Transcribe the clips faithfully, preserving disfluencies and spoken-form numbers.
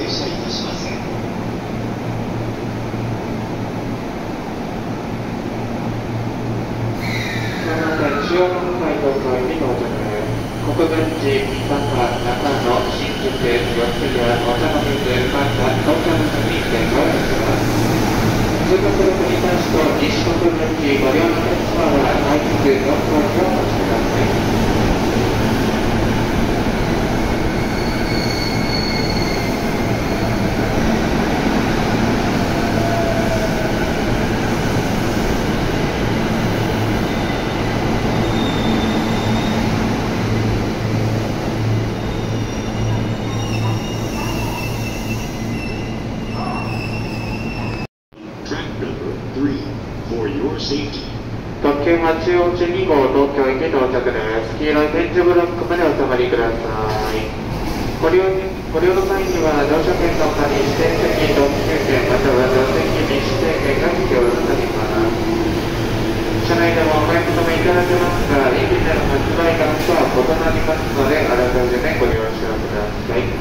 車いたします。 中央本街東京に到着。国分寺、三河、中野、新宿、四谷、お茶の水、神田、東京の国で乗車します。通学路に関して西国分寺ご両の列車は快速よん号機をお待ちください。特急は中央中に号東京駅到着です。黄色い点字ブロックまでお止まりください。ご利用ご利用の際には乗車券の他に指定席、特急券または座席に指定券が必要となります。車内でもお買い求めいただけますが、駅での発売額とは異なりますので、あらかじめご了承ください。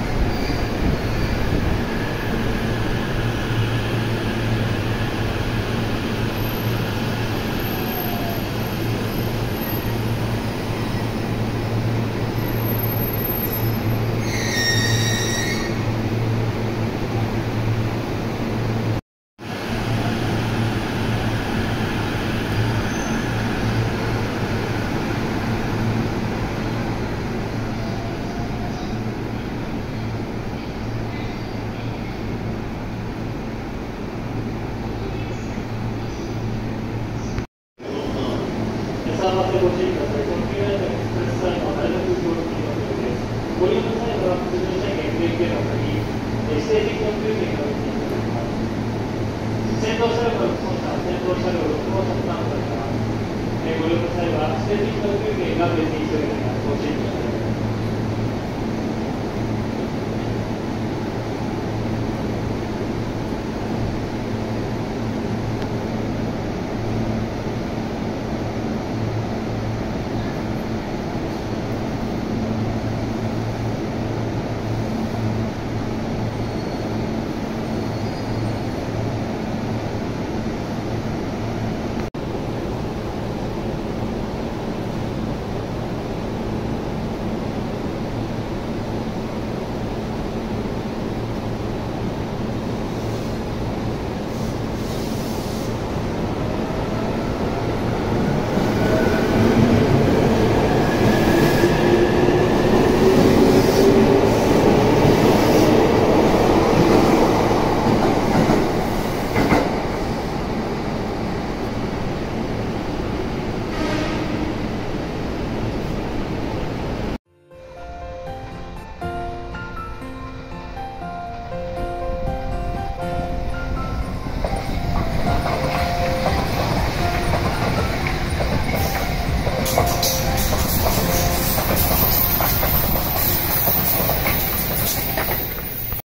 ご利用の際は、普通の車券、ブレーキ券の他に、指定席特急券が運行されます。先導車両の本車、先導車両ろく号車スタンドから、ご利用の際は、指定席特急券が別に一人でご注意ください。